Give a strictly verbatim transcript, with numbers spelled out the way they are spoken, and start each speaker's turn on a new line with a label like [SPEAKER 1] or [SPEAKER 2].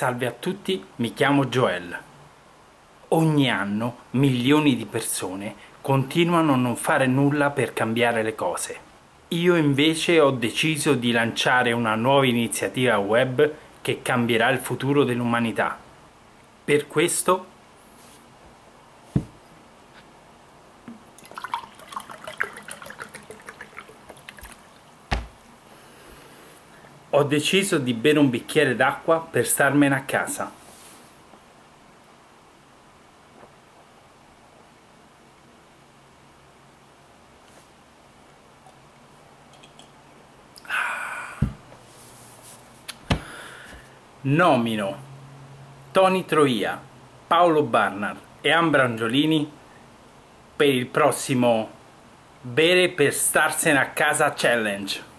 [SPEAKER 1] Salve a tutti, mi chiamo Joel. Ogni anno milioni di persone continuano a non fare nulla per cambiare le cose. Io invece ho deciso di lanciare una nuova iniziativa web che cambierà il futuro dell'umanità. Per questo ho deciso di bere un bicchiere d'acqua per starmene a casa. Nomino Tony Troia, Paolo Barnard e Ambra Angiolini per il prossimo Bere per starsene a casa challenge.